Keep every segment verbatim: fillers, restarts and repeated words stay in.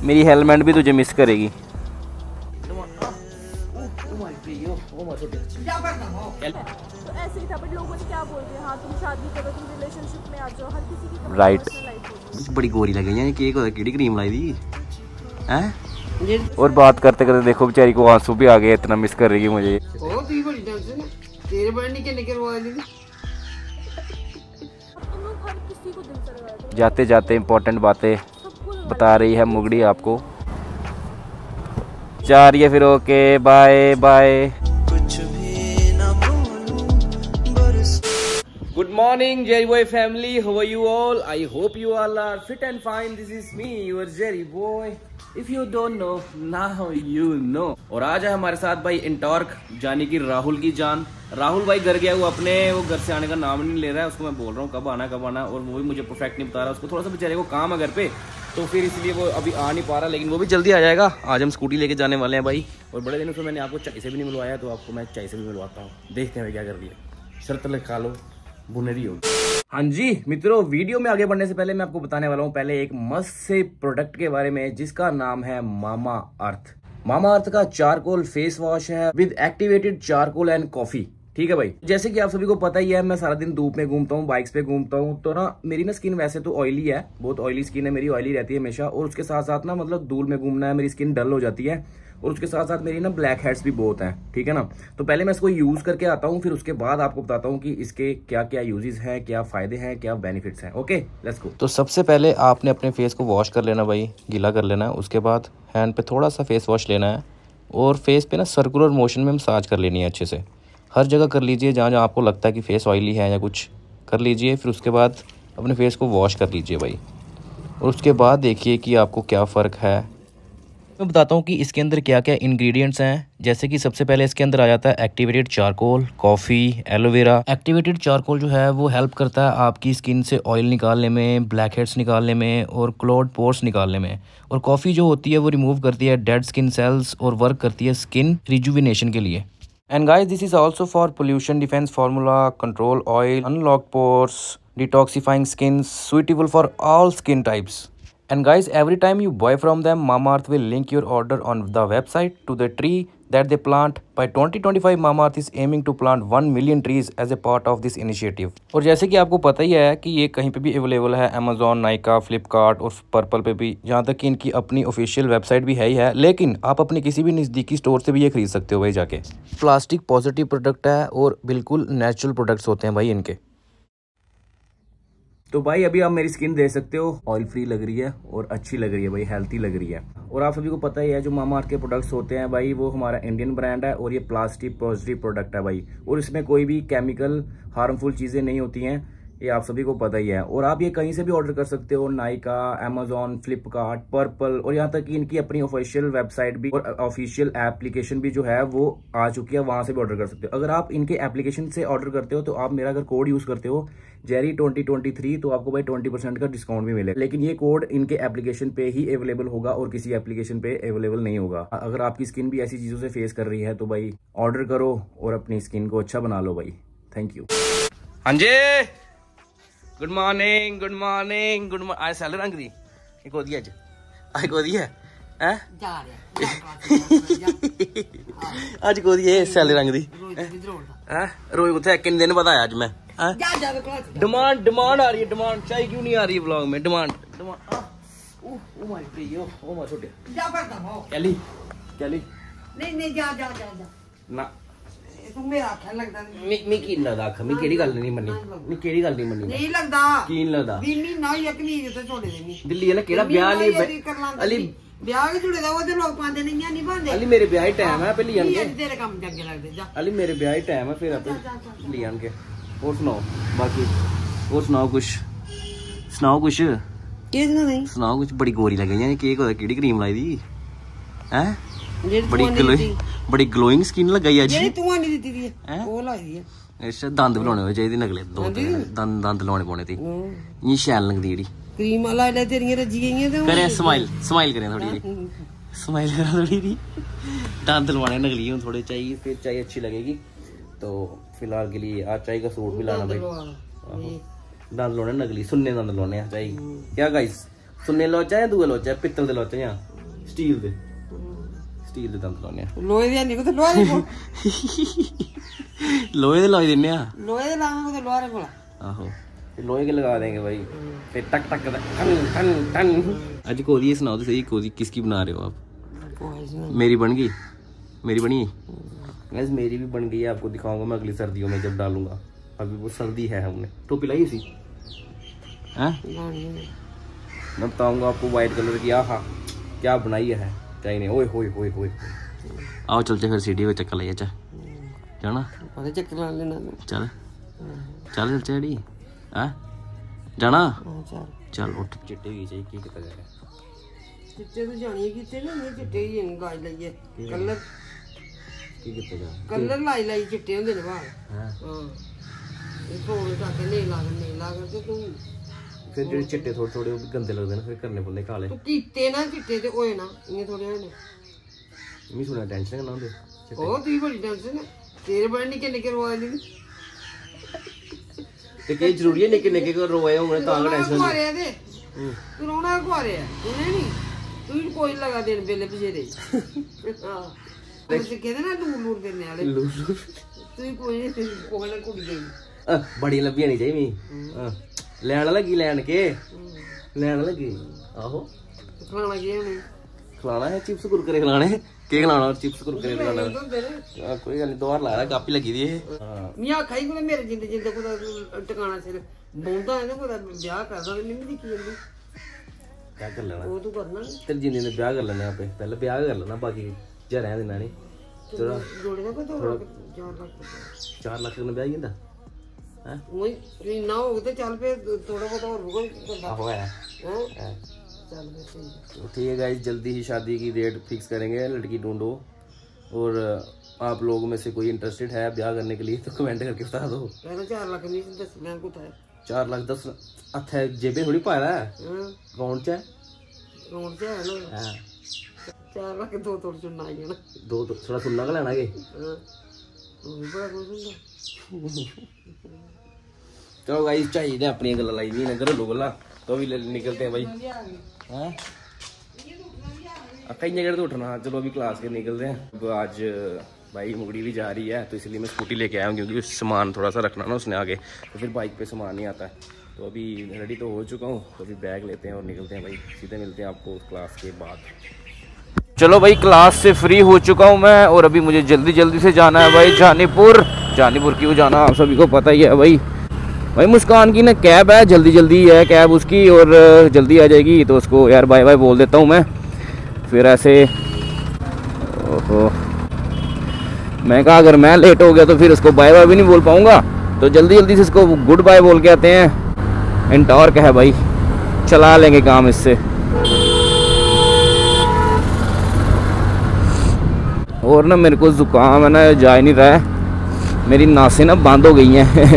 मेरी हेलमेट भी तुझे मिस करेगी। तो ऐसे ही था, बट लोगों ने क्या बोल दिया, हाँ तुम शादी करो, तुम रिलेशनशिप में आ जाओ, हर किसी की राइट। पर्सनल लाइफ होती है। बड़ी गोरी लग गई है, केक होता केड़ी क्रीम लाई दी हैं। और बात करते करते देखो बेचारी को आंसू भी आ गए, इतना मिस कर रही है मुझे। तेरे बड़े निके निके रोआ दी। तुम लोग हर किसी को दिल से लगाया करो। जाते जाते इम्पोर्टेंट बातें बता रही है मुगड़ी आपको। जा रही है फिर, okay bye bye. Good morning, Jerry Boy family. How are you all? I hope you all are fit and fine. This is me, your Jerry Boy. If you don't know, now you know. और आज है हमारे साथ भाई इंटॉर्क, जानी कि राहुल की जान। राहुल भाई घर गया, वो अपने वो घर से आने का नाम नहीं ले रहा है। उसको मैं बोल रहा हूँ कब आना कब आना, और वो भी मुझे परफेक्ट नहीं बता रहा। उसको थोड़ा सा बेचारे को काम है घर पे, तो फिर इसलिए वो अभी आ नहीं पा रहा, लेकिन वो भी जल्दी आ जाएगा। आज हम स्कूटी लेके जाने वाले हैं भाई, और बड़े दिनों से मैंने आपको चाय से भी नहीं मिलवाया, तो आपको मैं चाय से भी मिलवाता हूँ। देखते हैं क्या कर रही है, शर्त लगा लो बुनेरी होगी। हाँ जी मित्रों, वीडियो में आगे बढ़ने से पहले मैं आपको बताने वाला हूँ पहले एक मस्त से प्रोडक्ट के बारे में, जिसका नाम है मामा अर्थ। मामा अर्थ का चारकोल फेस वॉश है with activated charcoal and coffee. ठीक है भाई, जैसे कि आप सभी को पता ही है, मैं सारा दिन धूप में घूमता हूँ, बाइक्स पे घूमता हूँ, तो ना मेरी ना स्किन वैसे तो ऑयली है, बहुत ऑयली स्किन है मेरी, ऑयली रहती है हमेशा। और उसके साथ साथ ना मतलब धूल में घूमना है, मेरी स्किन डल हो जाती है, और उसके साथ साथ मेरी ना ब्लैक हेड्स भी बहुत हैं। ठीक है ना, तो पहले मैं इसको यूज करके आता हूँ, फिर उसके बाद आपको बताता हूँ कि इसके क्या क्या यूजेस हैं, क्या फायदे हैं, क्या बेनिफिट्स हैं। Okay let's go. तो सबसे पहले आपने अपने फेस को वॉश कर लेना भाई, गीला कर लेना है। उसके बाद हैंड पे थोड़ा सा फेस वॉश लेना है, और फेस पे ना सर्कुलर मोशन में मसाज कर लेनी है अच्छे से। हर जगह कर लीजिए जहाँ जहाँ आपको लगता है कि फेस ऑयली है या कुछ, कर लीजिए। फिर उसके बाद अपने फेस को वॉश कर लीजिए भाई, और उसके बाद देखिए कि आपको क्या फ़र्क है। मैं बताता हूँ कि इसके अंदर क्या क्या इंग्रेडिएंट्स हैं। जैसे कि सबसे पहले इसके अंदर आ जाता है activated charcoal, coffee, aloe vera. Activated charcoal जो है वो हेल्प करता है आपकी स्किन से ऑयल निकालने में, ब्लैक हेड्स निकालने में, और क्लॉड पोर्स निकालने में। और कॉफ़ी जो होती है वो रिमूव करती है डेड स्किन सेल्स, और वर्क करती है स्किन रिजुविनेशन के लिए। And guys, this is also for pollution defense formula, control oil, unlock pores, detoxifying skin, suitable for all skin types. And guys, every time you buy from them, Mamaearth will link your order on the website to the tree that they plant. By twenty twenty-five, Mamaearth is aiming to plant one million trees as a part of this initiative. और जैसे कि आपको पता ही है कि ये कहीं पे भी अवेलेबल है, अमेजोन, नाइका, फ्लिपकार्ट और पर्पल पे भी, जहाँ तक कि इनकी अपनी ऑफिशियल वेबसाइट भी है ही है। लेकिन आप अपने किसी भी नज़दीकी स्टोर से भी ये खरीद सकते हो भाई जाके। प्लास्टिक पॉजिटिव प्रोडक्ट है, और बिल्कुल नेचुरल प्रोडक्ट्स होते हैं भाई इनके। तो भाई अभी आप मेरी स्किन देख सकते हो, ऑयल फ्री लग रही है और अच्छी लग रही है भाई, हेल्थी लग रही है। और आप सभी को पता ही है जो मामाअर्थ के प्रोडक्ट्स होते हैं भाई, वो हमारा इंडियन ब्रांड है, और ये प्लास्टिक पॉजिटिव प्रोडक्ट है भाई, और इसमें कोई भी केमिकल हार्मफुल चीज़ें नहीं होती हैं, ये आप सभी को पता ही है। और आप ये कहीं से भी ऑर्डर कर सकते हो, नाइका, अमेजोन, फ्लिपकार्ट, पर्पल, और यहाँ तक कि इनकी अपनी ऑफिशियल वेबसाइट भी और ऑफिशियल एप्लीकेशन भी जो है वो आ चुकी है, वहां से भी ऑर्डर कर सकते हो। अगर आप इनके एप्लीकेशन से ऑर्डर करते हो, तो आप मेरा अगर कोड यूज करते हो जेरी ट्वेंटी ट्वेंटी थ्री, तो आपको भाई ट्वेंटी परसेंट का डिस्काउंट भी मिलेगा। लेकिन ये कोड इनके एप्लीकेशन पे ही अवेलेबल होगा, और किसी एप्लीकेशन पे अवेलेबल नहीं होगा। अगर आपकी स्किन भी ऐसी चीजों से फेस कर रही है, तो भाई ऑर्डर करो और अपनी स्किन को अच्छा बना लो भाई। Thank you. हाँ जी, good morning, good morning, good morning. आज सैलरी रंग दी एक होती है, अज आज को दी है हैं आज को दी है सैलरी रंग दी हैं। रोज कुछ किन दिन पता है आज मैं डिमांड डिमांड आ रही है, डिमांड चाहिए क्यों नहीं आ रही है ब्लॉग में, डिमांड डिमांड। ओ माय प्रियो, ओ माय छोटे जा पड़ता हो कैली कैली नहीं नहीं जा जा जा जा ना तू मेरा आखन लगदा मैं मैं की लगदा आख मैं केड़ी गल नहीं मन्नी मैं केड़ी गल नहीं मन्नी नहीं लगदा की लगदा बीनी ना यकनी ते छोड़े देनी दिल्ली है ना केड़ा ब्याह नहीं अली ब्याह के जुड़े दा ओदे लोग पांदे नहीं नहीं पांदे अली मेरे ब्याह ही टाइम है पहली आन के तेरे काम जगे लगदे जा अली मेरे ब्याह ही टाइम है, फिर आप ले आन के। और सुनाओ बाकी, और सुनाओ कुछ, सुनाओ कुछ के नहीं सुनाओ कुछ। बड़ी गोरी लग गई है, केक होता केड़ी क्रीम लाई दी हैं, बड़ी ग्लोइंग बड़ी ग्लोइंग स्किन लगाई है जी। तू नहीं दी दी वो लाई दी है। अच्छा दंद बनाने होए चाहिए नगले, दो दंद दंद लाने पौने थी, ये शैल लगदी जेडी क्रीम वाला ले तेरी रजी गई है। करे स्माइल स्माइल करें थोड़ी जी, स्माइल करा थोड़ी जी, दंद लवाने नगली हूं थोड़े चाहिए, फिर चाहिए अच्छी लगेगी। तो फिलहाल के लिए आज चाहिए का सूट भी लाना भाई, दंद लाने नगली सुन्ने दंद लाने चाहिए क्या गाइस, सुन्ने लोचा है दुए लोचा पित्तल दे लोचा या स्टील दे स्टील दे दंद लाने लोहे दे नहीं को लोहा दे कोल लोहे दे लाई दिन्ने आ लोहे दे लांगा को लोहा दे कोल आहो लोहे के लगा देंगे भाई फिर टक टक टन टन टन। आज कोदी सुनाओ तो सही, कोदी किसकी बना रहे हो आप? मेरी बन गई, मेरी बनी गैस, मेरी भी बन गई है। आपको दिखाऊंगा मैं अगली सर्दियों में जब डालूंगा। अभी वो सर्दी है, हमने टोपी लाई उसी हैं। मैं बताऊंगा आपको व्हाइट कलर की। हाँ क्या बनाई है चाहिए नहीं। ओए होए होए होए आओ चलते फिर सीढ़ी पे चक्कर लाइए। जाना चक्कर ला लेना चल चल चल चढ़ी है जाना चल चल उठ। चिट्टे की चाहिए की कितना जाएगा चिट्टे तो जानिए कितने ना नहीं चिट्टे ही गाय लाइए कलर की कितना जाएगा कलर लाई लाई चिट्टे होंदे ने बाहर हां हां इसको जाके नहीं लाग नहीं लाग तो तू फिर जो चिट्टे थोड़े थोड़े वो भी गंदे लगते हैं, फिर करने पड़ते काले। तू कीते ना चिट्टे ते होए ना इन्ने थोड़े होए ने मैं सुना टेंशन ना होंदे ओ तू बड़ी टेंशन है तेरे बड़े निके निके रोए दी ते कई जरूरी है निके निके को रोए होंगे तां टेंशन मारे दे तू रोना को रे तू नहीं तू कोई लगा देन बेले पिछेरे हां ऐसे कहते ना लूर लूर देने वाले लूर तू कोई कोई ना कुड़ी गई बड़ी लंबी नहीं चाहिए हां लैन लगी लैन के लैन लगी आहो खिलाना क्या है खिलाना है चिप्स कुरकुरे खिलाने के खिलाना और चिप्स कुरकुरे खिलाना कोई गल नहीं दो बार ला रहा कापी लगी दी है हां मियां खाई को मेरे जिंदे जिंदे को टकाना सिर बोंदा है ना को ब्याह करदा नहीं मैं दिखी जल्दी क्या कर लेना वो तू करना तेरे जिंदे ने ब्याह कर लेना पे पहले ब्याह कर लेना बाकी जा रहने देना नहीं थोड़ा जोड़े का तो चार लाख में ब्याह किंदा हैं वही ना हो तो चल पे थोड़ा बहुत और रुको आहो है हैं चल पे ठीक है गाइस जल्दी ही शादी की डेट फिक्स करेंगे। लड़की ढूंढो और आप लोगों में से कोई इंटरेस्टेड है ब्याह करने के लिए तो कमेंट करके बता दो। पहले चार लाख नहीं दस लाख को था चार लाख दस अच्छा जेबे थोड़ी पाया है अकाउंट च अकाउंट च है ना हां चार लाख दो थोड़ी सुनना है ना दो थोड़ा सुनना का लेना के हां बड़ा कुछ सुनना। चलो गाइस चाहिए अपनी गल लाई नहीं नगर लो गला तो भी निकलते हैं भाई हैं कई जगह तो उठना। चलो अभी क्लास के निकलते हैं। अब आज भाई मुगड़ी भी जा रही है तो इसलिए मैं स्कूटी लेके आया हूँ क्योंकि सामान थोड़ा सा रखना ना उसने आगे तो फिर बाइक पे सामान नहीं आता है। तो अभी रेडी तो हो चुका हूँ तो अभी बैग लेते हैं और निकलते हैं भाई। सीधे मिलते हैं आपको क्लास के बाद। चलो भाई क्लास से फ्री हो चुका हूँ मैं और अभी मुझे जल्दी जल्दी से जाना है भाई जानीपुर। जानीपुर क्यों जाना आप सभी को पता ही है भाई। भाई मुस्कान की ना कैब है जल्दी जल्दी है कैब उसकी और जल्दी आ जाएगी तो उसको यार बाय बाय बोल देता हूँ मैं। फिर ऐसे ओहो मैं कहा अगर मैं लेट हो गया तो फिर उसको बाय बाय भी नहीं बोल पाऊँगा तो जल्दी जल्दी से इसको गुड बाय बोल के आते हैं। एंटॉर्क है भाई चला लेंगे काम इससे। और ना मेरे को जुकाम है ना जा नहीं रहा है मेरी नासें ना बंद हो गई हैं।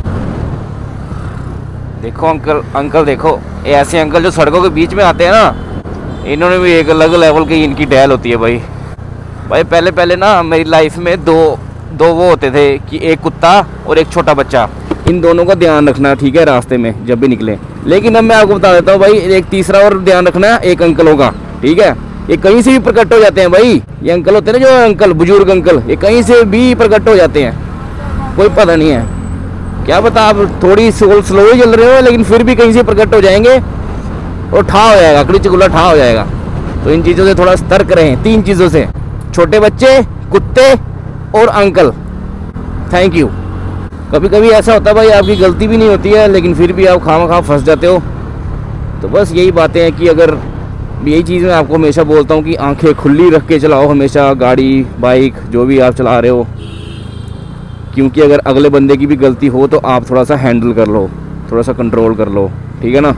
देखो अंकल अंकल देखो ऐसे अंकल जो सड़कों के बीच में आते हैं ना इन्होंने भी एक अलग लेवल की इनकी डैल होती है भाई। भाई पहले पहले ना मेरी लाइफ में दो दो वो होते थे कि एक कुत्ता और एक छोटा बच्चा इन दोनों का ध्यान रखना ठीक है रास्ते में जब भी निकले। लेकिन अब मैं आपको बता देता हूँ भाई एक तीसरा और ध्यान रखना है एक अंकलों का ठीक है। ये कहीं से भी प्रकट हो जाते हैं भाई। ये अंकल होते हैं ना जो अंकल बुजुर्ग अंकल ये कहीं से भी प्रकट हो जाते हैं कोई पता नहीं है क्या पता आप थोड़ी स्लो स्लो ही चल रहे हो लेकिन फिर भी कहीं से प्रकट हो जाएंगे और ठा हो जाएगा कड़ी चकुला ठा हो जाएगा। तो इन चीज़ों से थोड़ा सतर्क रहें तीन चीज़ों से छोटे बच्चे कुत्ते और अंकल। Thank you. कभी कभी ऐसा होता है भाई आपकी गलती भी नहीं होती है लेकिन फिर भी आप खामखा फंस जाते हो। तो बस यही बातें हैं कि अगर यही चीज़ मैं आपको हमेशा बोलता हूँ कि आंखें खुली रख के चलाओ हमेशा गाड़ी बाइक जो भी आप चला रहे हो क्योंकि अगर अगले बंदे की भी गलती हो तो आप थोड़ा सा हैंडल कर लो थोड़ा सा कंट्रोल कर लो ठीक है ना।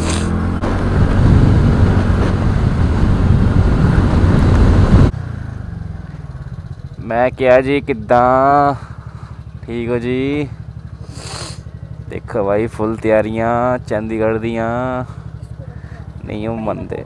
मैं क्या जी किदा ठीक हो जी। देखो भाई फुल तैयारियां चंडीगढ़ दियां नहीं हो मनते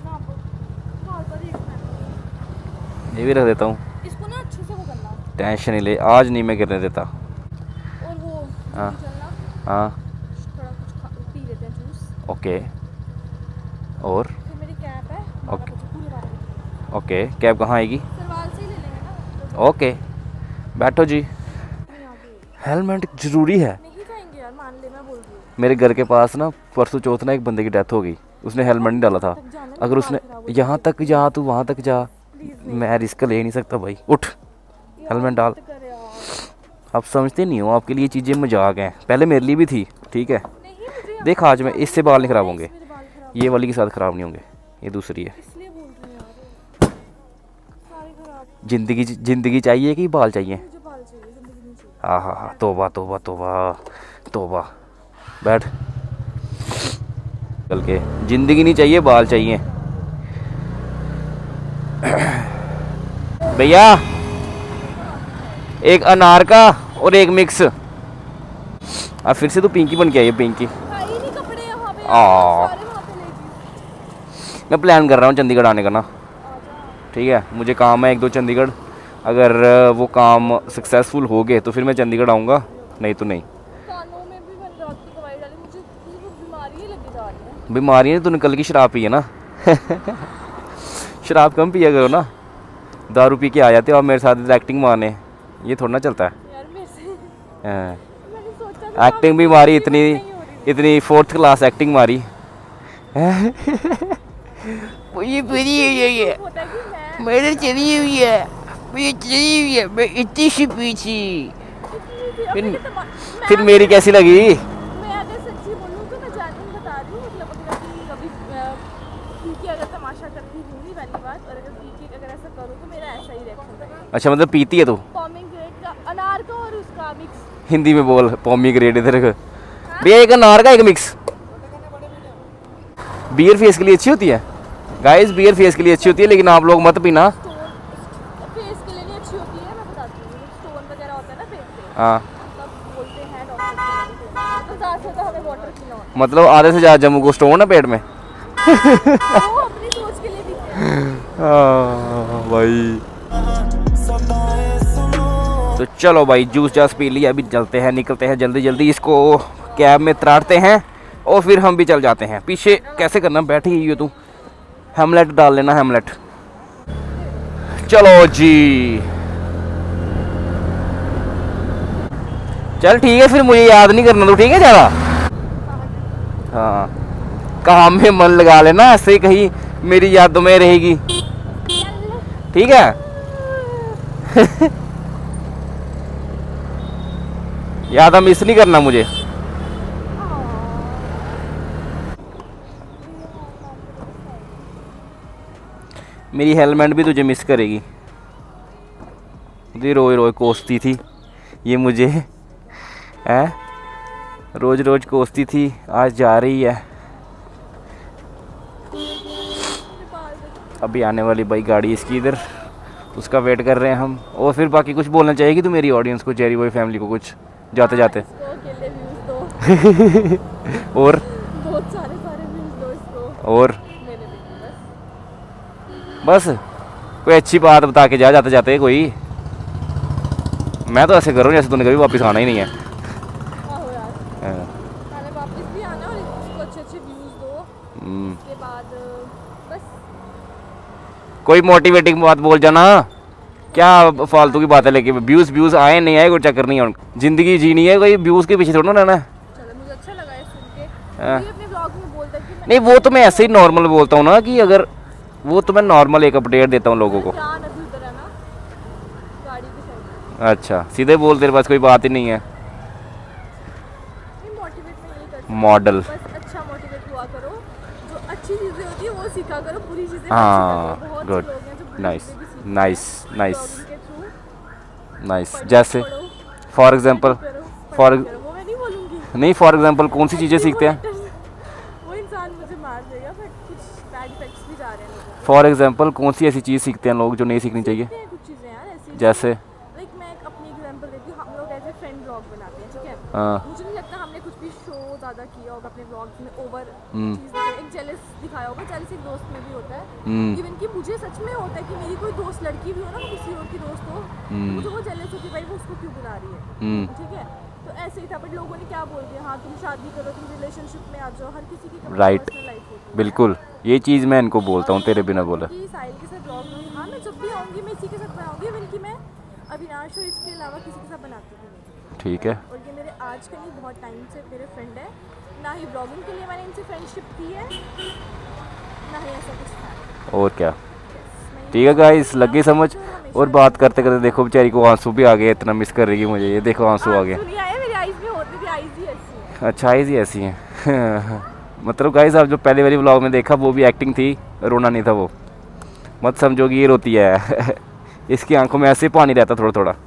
ये भी रख देता हूँ इसको ना अच्छे से वो करना टेंशन नहीं ले आज नहीं मैं करने देता। और वो हाँ हाँ थोड़ा कुछ पी लेते हैं जूस ओके और फिर मेरी कैप है ओके ओके, कैब कहाँ आएगी? सरवाल से ही ले लेंगे ना। ओके, बैठो जी। हेलमेट ज़रूरी है। नहीं जाएंगे यार, मान ले, मैं बोल रही हूँ। मेरे घर के पास ना परसों चौथ ना एक बंदे की डेथ हो गई, उसने हेलमेट नहीं डाला था। अगर उसने यहाँ तक जा तू वहाँ तक जा, मैं रिस्क ले नहीं सकता भाई। उठ, हेलमेट डाल। आप समझते नहीं हो, आपके लिए चीज़ें मजाक हैं, पहले मेरे लिए भी थी, ठीक है। देख आज मैं इससे बाल नहीं ख़राब होंगे, ये वाली के साथ ख़राब नहीं होंगे, ये दूसरी है। जिंदगी जिंदगी चाहिए कि बाल चाहिए? हाँ हाँ हाँ, तोबा तोबा तोबा तोबा। बैठ, चल के जिंदगी नहीं चाहिए, बाल चाहिए। भैया एक अनार का और एक मिक्स। अब फिर से तो पिंकी बन के आई है, पिंकी। आ मैं प्लान कर रहा हूँ चंडीगढ़ आने का ना, ठीक है। मुझे काम है एक दो चंडीगढ़, अगर वो काम सक्सेसफुल हो गए तो फिर मैं चंडीगढ़ आऊँगा, नहीं तो नहीं। बीमारी है, तूने कल की शराब पी है ना। शराब कम पिया करो ना, दारू पी के आ जाते हो आप मेरे साथ एक्टिंग मारने, ये थोड़ा ना चलता है यार। एक्टिंग भी मारी, इतनी इतनी फोर्थ क्लास एक्टिंग मारी। ये पीरी है, ये मेरे चली हुई है, मेरी चली हुई है, मैं इतनी सी पी थी। फिर फिर मेरी कैसी लगी? मैं अगर सच्ची बोलूं तो मैं जानबूझ बता रही हूं, मतलब अगर कभी पीके अगर तमाशा करती हूँ पहली बात, और अगर पीके अगर ऐसा करूँ तो मेरा ऐसा ही रिएक्शन रहेगा। अच्छा, मतलब पीती है तू? पोमीग्रेनेट का, अनार का और उसका मिक्स। हिंदी में बोल, पोमीग्रेनेट इधर का भैया, एक अनार का एक मिक्स। बियर फेस के लिए अच्छी होती है गाइस, बियर फेस के लिए अच्छी होती है, लेकिन आप लोग मत पीना। फेस के लिए नहीं अच्छी होती है, मैं बताती हूँ। स्टोन वगैरह होता है ना फेस पे, हाँ, मतलब बोलते हैं डॉक्टर, तो ज्यादा से ज्यादा हमें वाटर पीना होता है। मतलब आधे से ज्यादा जम्मू को स्टोन है पेट में। वो अपनी सोच के लिए पीते हैं। हाँ भाई, तो चलो भाई जूस जास पी लिया, अभी चलते हैं, निकलते हैं जल्दी जल्दी, इसको कैब में त्राटते हैं और फिर हम भी चल जाते हैं। पीछे कैसे करना, बैठी ही हो तू, हेमलेट डाल लेना, हेमलेट। चलो जी, चल ठीक है, फिर मुझे याद नहीं करना तो, ठीक है ज़्यादा। हाँ, काम में मन लगा लेना, ऐसे ही कहीं मेरी यादों में रहेगी, ठीक है। याद मिस नहीं करना मुझे। मेरी हेलमेट भी तुझे मिस करेगी, मुझे रोज रोज कोसती थी ये मुझे, है रोज रोज कोसती थी, आज जा रही है। अभी आने वाली भाई गाड़ी इसकी इधर, उसका वेट कर रहे हैं हम। और फिर बाकी कुछ बोलना चाहेगी तो मेरी ऑडियंस को, जेरी बॉय फैमिली को कुछ जाते जाते? और बहुत सारे सारे व्यूज दो इसको, और बस कोई अच्छी बात बता के जा जाते जाते कोई। मैं तो ऐसे करूँ जैसे तूने कभी वापस आना ही नहीं है। आहो यार, मैंने वापस भी आना और इसको अच्छे अच्छे व्यूज दो, उसके बाद बस कोई मोटिवेटिंग बात बोल जाना, क्या फालतू की बातें लेके व्यूज व्यूज आए नहीं आए कोई चक्कर नहीं है, जिंदगी जीनी है, कोई व्यूज के पीछे थोड़ा ना रहना है। चलो, मुझे अच्छा लगा ये सुन के। मैं अपने ब्लॉग में बोलता कि मैं नहीं, वो तो मैं ऐसे ही नॉर्मल बोलता हूँ ना, कि अगर वो तो मैं नॉर्मल एक अपडेट देता हूँ लोगों को। ध्यान अभी उधर है ना, गाड़ी की साइड। अच्छा, सीधे बोल, तेरे पास कोई बात ही नहीं है। नहीं, मोटिवेट मैं यही करती हूँ, मॉडल बस अच्छा मोटिवेट हुआ करो, जो अच्छी चीजें होती है वो सीखा करो, बुरी चीजें हाँ, good, nice nice nice nice. जैसे फॉर एग्जांपल, फॉर वो मैं नहीं बोलूंगी, नहीं फॉर एग्जांपल कौन सी चीज़ें सीखते हैं? वो इंसान मुझे मार देगा, बट कुछ बैड इफेक्ट्स भी जा रहे हैं लोगों को। फॉर एग्जांपल कौन सी ऐसी चीज़ सीखते हैं लोग जो नहीं सीखनी चाहिए? सीखते हैं कुछ चीजें यार ऐसी, जैसे लाइक मैं एक अपनी एग्जांपल देती हूँ, हम लोग ऐसे फ्रेंड ब्लॉग बनाते हैं, ठीक है। हाँ, मुझे नहीं लगता हमने कुछ भी शो ज़्यादा किया होगा अपने ब्लॉग्स में, ओवर हम्म। चीज़ वगैरह, एक जेलस दिखाया होगा, जेलस एक दोस्त में भी होता है। हम्म। इवन कि मुझे सच में होता है कि मेरी कोई दोस्त लड़की भी हो ना, वो किसी और की दोस्त हो, हम्म। मुझे वो जेलस होती है, भाई वो उसको क्यों बुला रही है, हम्म। ठीक है। तो ऐसे ही था, बट लोगों ने क्या बोल दिया, हाँ तुम शादी करो, तुम रिलेशनशिप में आ जाओ, हर किसी की Right. पर्सनल लाइफ होती है। बिल्कुल, ये चीज़ मैं इनको बोलता हूँ तेरे बिना बोला। कि साहिल के साथ ब्लॉग में उसी के साथ बनाऊंगी, इवन कि मैं अविनाश और इसके अलावा किसी के साथ बनाती हूँ। ठीक है। और ये मेरे आज का नहीं, बहुत टाइम से मेरे फ्रेंड है, ना ही ब्लॉगिंग के लिए मैंने इनसे फ्रेंडशिप की है, ना ही ऐसा कुछ था। और क्या, ठीक है गाइस, लगी समझ। और बात करते करते देखो बेचारी को आंसू भी आ गए, इतना मिस कर रही है मुझे। ये देखो आंसू आ गए। अच्छा, आईज ही ऐसी हैं। मतलब गाइस आप जो पहले वाली व्लॉग में देखा वो भी एक्टिंग थी, रोना नहीं था वो। मत समझो कि ये रोती है। इसकी आंखों में ऐसे पानी रहता थोड़ा थोड़ा।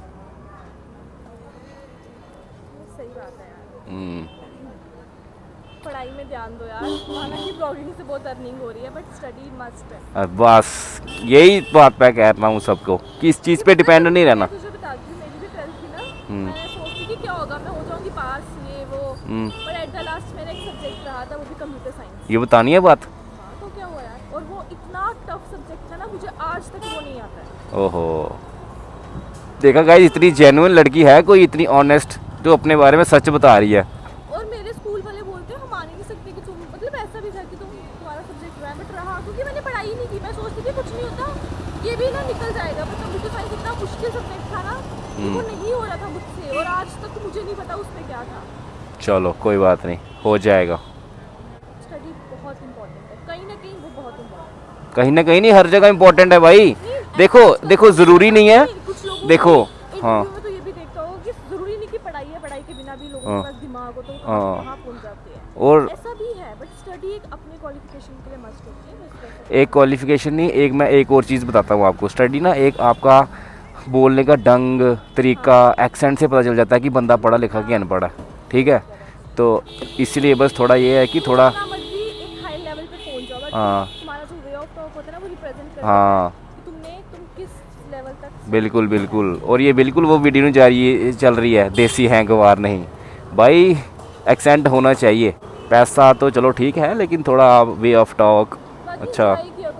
सही बात है यार। हम्म, पढ़ाई में ध्यान दो यार। हालांकि ब्लॉगिंग से बहुत अर्निंग हो रही है, बट स्टडी मस्ट है। बस यही बात मैं कहता हूँ सबको कि इस चीज़ पे डिपेंड नहीं रहना। तुझे बता दूं, मेरी भी ट्वेल्थ थी ना, मैं सोचती थी क्या होगा, मैं हो जाऊंगी पास, ये वो, पर एट द लास्ट मेरा एक सब्जेक्ट रहा था, वो भी कंप्यूटर साइंस। ये बतानी है बात। हाँ, तो क्या हुआ यार, और वो इतना टफ सब्जेक्ट था ना, मुझे आज तक वो नहीं आता है। ओहो, देखा गाइस, इतनी जेन्युइन लड़की है कोई, इतनी ऑनेस्ट, जो अपने बारे में सच बता रही है। और मेरे स्कूल वाले बोलते हैं हम मान ही नहीं सकते कि तुम, मतलब ऐसा भी था कि तुम, तुम्हारा सब्जेक्ट रहा है, बट रहा, क्योंकि मैंने पढ़ाई ही नहीं की। मैं सोचती थी कुछ नहीं होता, ये भी ना निकल जाएगा, पर कंप्यूटर साइंस इतना मुश्किल सब्जेक्ट था ना, वो नहीं हो रहा था मुझसे, और आज तक मुझे नहीं पता उसमें क्या था। चलो कोई बात नहीं, हो जाएगा। स्टडी बहुत इम्पोर्टेंट है, कहीं ना कहीं वो बहुत इम्पोर्टेंट है। कहीं ना कहीं नहीं, हर जगह इम्पोर्टेंट है भाई। देखो देखो, जरूरी नहीं है, देखो। हाँ, तो ये भी देखता होगा कि जरूरी नहीं कि पढ़ाई है, पढ़ाई के बिना भी लोगों के पास दिमाग हो तो कहाँ पहुँच जाते हैं। और ऐसा भी है, बट स्टडी एक अपने क्वालिफिकेशन के लिए मस्ट होती है। एक क्वालिफिकेशन नहीं, एक मैं एक और चीज़ बताता हूँ आपको। स्टडी ना एक आपका बोलने का ढंग, तरीका, एक्सेंट से पता चल जाता है कि बंदा पढ़ा लिखा कि अनपढ़ है। ठीक है, तो इसलिए बस थोड़ा ये है कि थोड़ा, एक हाई लेवल पे पहुंच जाओ, बट हाँ तुम्हारा जो वे ऑफ टॉक होता है ना, वो रिप्रेजेंट करता है हाँ, कि तुमने तुम किस लेवल तक। बिल्कुल बिल्कुल। और ये बिल्कुल वो वीडियो नहीं जा रही है, चल रही है, देसी है गवार नहीं भाई, एक्सेंट होना चाहिए। पैसा तो चलो ठीक है, लेकिन थोड़ा वे ऑफ टॉक अच्छा।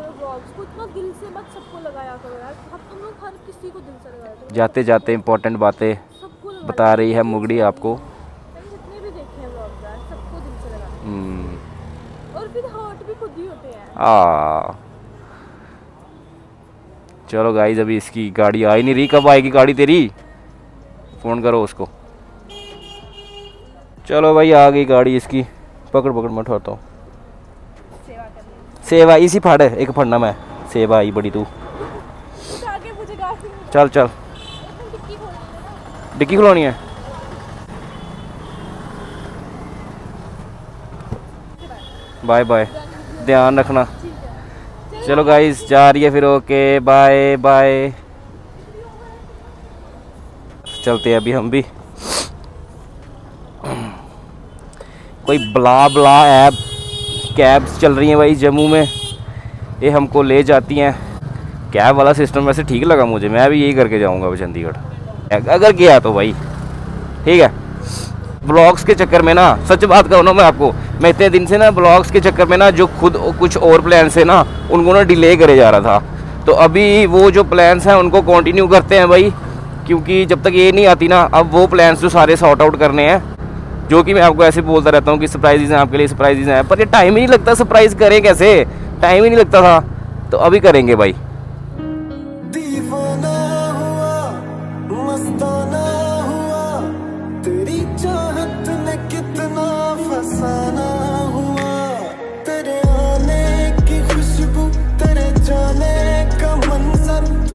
जाते जाते इम्पोर्टेंट बातें बता रही है मुगड़ी आपको। जितने भी देखे हैं व्लॉग्स यार, सबको दिल से लगा। हम्म, और फिर हर्ट भी खुद ही होते हैं। आ चलो गाइस, अभी इसकी गाड़ी आ ही नहीं रही। कब आएगी गाड़ी तेरी? फ़ोन करो उसको। चलो भाई, आ गई गाड़ी इसकी। पकड़ पकड़, मैं उठाता हूँ। सेवा करनी, सेवा इसी फाड़ है, एक फड़ना मैं। सेवा आई बड़ी तू। आगे मुझे गाड़ी चल चल, डिक्की खोलनी है ना। डिक्की खुलवानी है। बाय बाय, ध्यान रखना। चलो गाइस, जा रही है फिर। Okay, bye bye. चलते हैं अभी हम भी। कोई ब्ला ब्ला ऐप कैब्स चल रही हैं भाई जम्मू में, ये हमको ले जाती हैं। कैब वाला सिस्टम वैसे ठीक लगा मुझे, मैं भी यही करके जाऊंगा अब चंडीगढ़ अगर गया तो भाई। ठीक है, ब्लॉग्स के चक्कर में ना, सच बात कहूँ ना मैं आपको, मैं इतने दिन से ना ब्लॉग्स के चक्कर में ना, जो खुद कुछ और प्लान्स है ना, उनको ना डिले करे जा रहा था। तो अभी वो जो प्लान्स हैं उनको कंटिन्यू करते हैं भाई, क्योंकि जब तक ये नहीं आती ना, अब वो प्लान्स जो सारे सॉर्ट आउट करने हैं, जो कि मैं आपको ऐसे बोलता रहता हूँ कि सरप्राइजेज हैं आपके लिए, सरप्राइजेज हैं, पर ये टाइम ही नहीं लगता। सरप्राइज़ करें कैसे, टाइम ही नहीं लगता था, तो अभी करेंगे भाई।